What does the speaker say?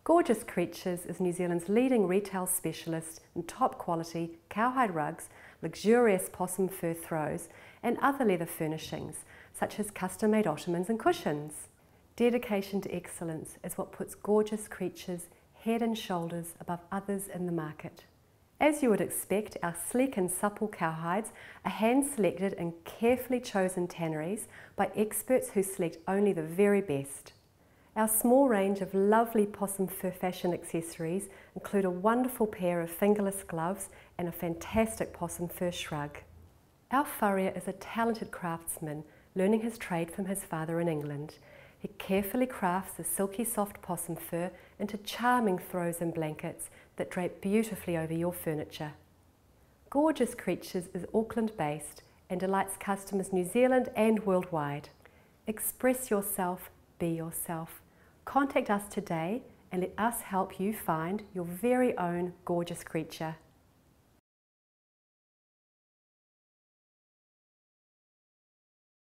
Gorgeous Creatures is New Zealand's leading retail specialist in top quality cowhide rugs, luxurious possum fur throws and other leather furnishings such as custom-made ottomans and cushions. Dedication to excellence is what puts Gorgeous Creatures head and shoulders above others in the market. As you would expect, our sleek and supple cowhides are hand-selected in carefully chosen tanneries by experts who select only the very best. Our small range of lovely possum fur fashion accessories include a wonderful pair of fingerless gloves and a fantastic possum fur shrug. Our furrier is a talented craftsman, learning his trade from his father in England. He carefully crafts the silky soft possum fur into charming throws and blankets that drape beautifully over your furniture. Gorgeous Creatures is Auckland-based and delights customers New Zealand and worldwide. Express yourself, be yourself. Contact us today and let us help you find your very own gorgeous creature.